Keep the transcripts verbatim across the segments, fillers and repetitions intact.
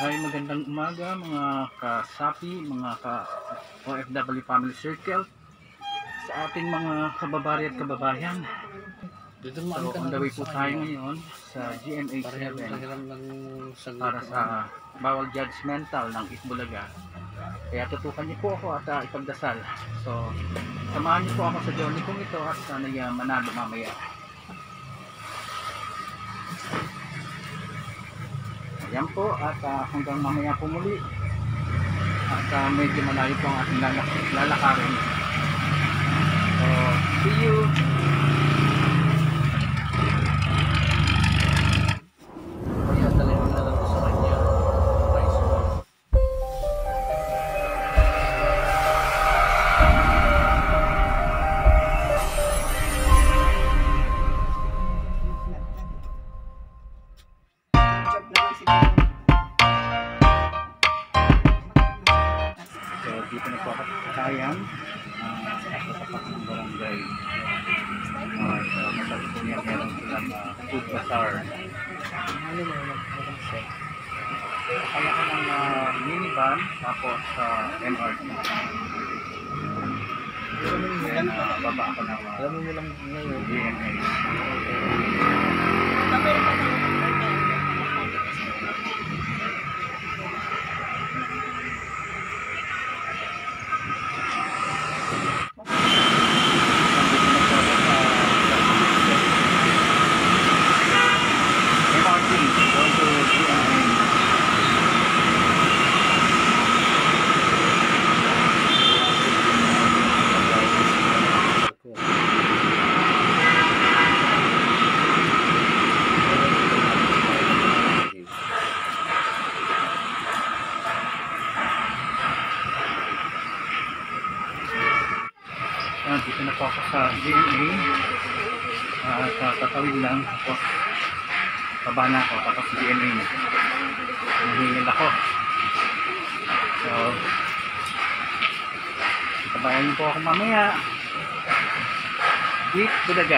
Ay, magandang umaga mga kasapi, mga ka-O F W Family Circle, sa ating mga kababari at kababayan. So, on the way po tayo ngayon sa G M A seven para sa bawal judgmental ng Itbulaga. Kaya tutukan niyo po ako at uh, ipagdasal. So, samahan niyo po ako sa journey kong ito at sana uh, manalo mamaya. Yan po at uh, hanggang mamaya po muli at uh, medyo malayo po ang ating lalak lalakarin. So, see you! Kaya talagang nalato sa kanya. So, dito na po ako kakayan uh, sa tapak ng barangay. Uh, so, masabi po niya meron silang uh, food bazaar. Ano mo naman? Kaya ko ng uh, minivan tapos sa uh, M R T. Then, uh, baba ako ng uh, alam mo lang ngayon G M A. Ah, dito na po ako sa G M A at uh, tatawid lang tapos baba na ako tapos G M A na nahingil ako. So tabayan niyo po ako mamaya Eat Bulaga.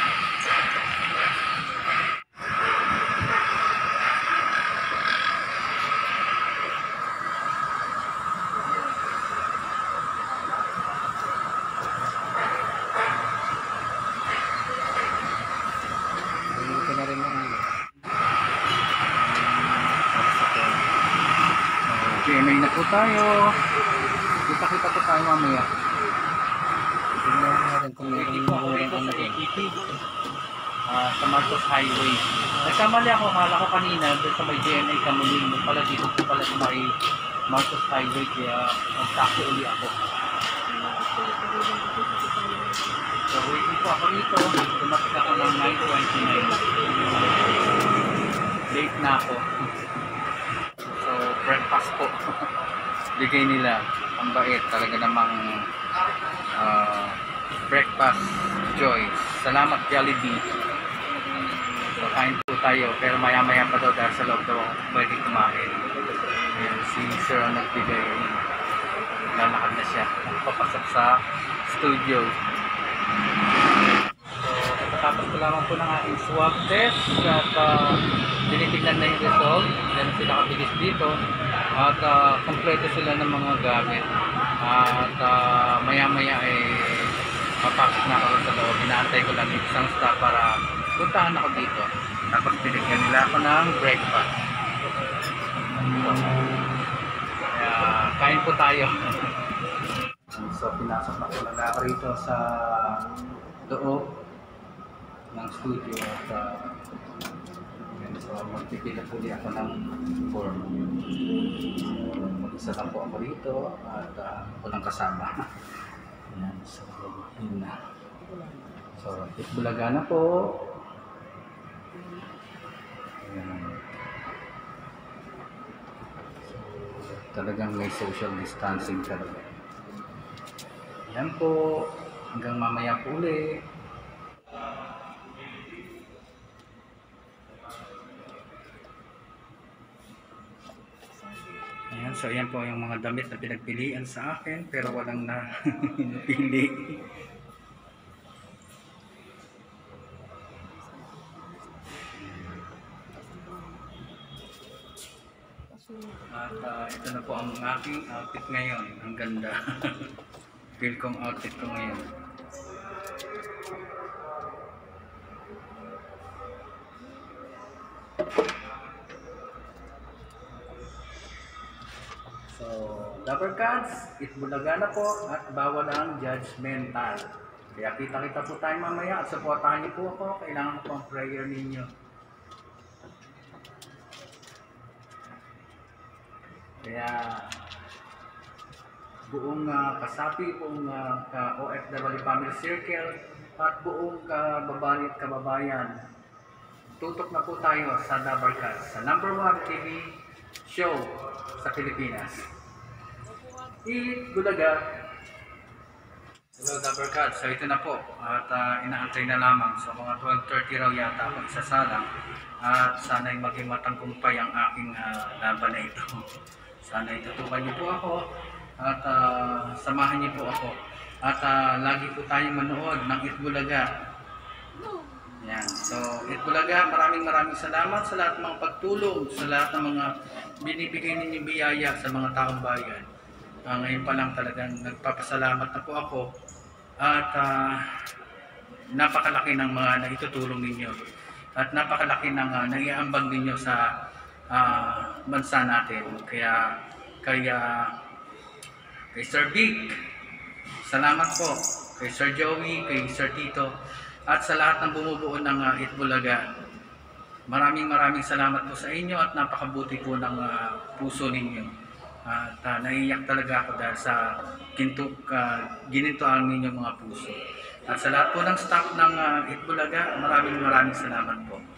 G M A na po tayo. Kita-kita po tayo mamaya. Tingnan natin kung meron mo ang ano dito. Ah, sa Marcos Highway. Nagkamali ako, akala ko kanina doon sa may G M A Kamuning. Pala dito po pala sa may Marcos Highway kaya mag-taxi uli ako. So waiting po ako rito. Dumating ako ng nine twenty-nine. Late na ako. So, breakfast po. Bigay nila. Ang bait. Talaga namang uh, breakfast joy. Salamat Jollibee. So, kain po tayo. Pero maya maya pa daw dahil sa loob daw pwede kumain. Ayan, si Sir ang nagbigay. Lalakad na siya. Papasok sa studio. So, tapos ko lamang po ng aking swab test at uh, tinitignan na yung result. Then sila kabilis dito at uh, kompleto sila ng mga gamit at uh, maya maya eh papasok na ako sa loob. Inaantay ko lang yung isang staff para puntahan ako dito tapos binigyan nila ako ng breakfast. Kaya kain po tayo. So pinasok na ko lang ako rito sa loob ng studio at uh, so magpipila po ako ng form. So mag-isa lang po ako rito at uh, walang kasama. Ayan, so yun na. So Itbulaga na po. Ayan. So talagang may social distancing talaga. Ayan po, hanggang mamaya po ulit. Ayan, so ayan po yung mga damit na pinagpilian sa akin pero walang na napili. At ah, ito na po ang aking outfit ngayon. Ang ganda. Feel kong outfit ko ngayon. So, Dapper Cats, Itbulaga na po at bawal ang judgmental. Kaya kita-kita po tayo mamaya at supportahan niyo po ako. Kailangan ko po ang prayer ninyo. Kaya buong uh, kasapi, buong uh, ka O F W Family Circle at buong kababali at kababayan, tutok na po tayo sa Dapper Cats, sa number one T V show sa Pilipinas. Itbulaga. Hello Dapper Cats, so ito na po at uh, inaantay na lamang sa mga twelve thirty raw yata ako isasalang at sana'y maging matangkumpay ang aking uh, laban na ito. Sana'y tutukan niyo po ako at uh, samahan niyo po ako at uh, lagi po tayong manood ng Itbulaga. Yan. So, Itbulaga, maraming maraming salamat sa lahat ng mga pagtulong, sa lahat ng mga binibigay ninyong biyaya sa mga taong bayan. Uh, ngayon pa lang talagang nagpapasalamat na po ako at uh, napakalaki ng mga naitutulong ninyo at napakalaki ng uh, naiambag ninyo sa uh, bansa natin. Kaya, kaya kay Sir Vic, salamat po. Kay Sir Joey, kay Sir Tito, at sa lahat ng bumubuo ng uh, Itbulaga. Maraming maraming salamat po sa inyo at napakabuti po ng uh, puso ninyo. At uh, naiiyak talaga ako dahil sa kintuk, uh, ginintuan ninyong mga puso. At sa lahat po ng staff ng uh, Itbulaga, maraming maraming salamat po.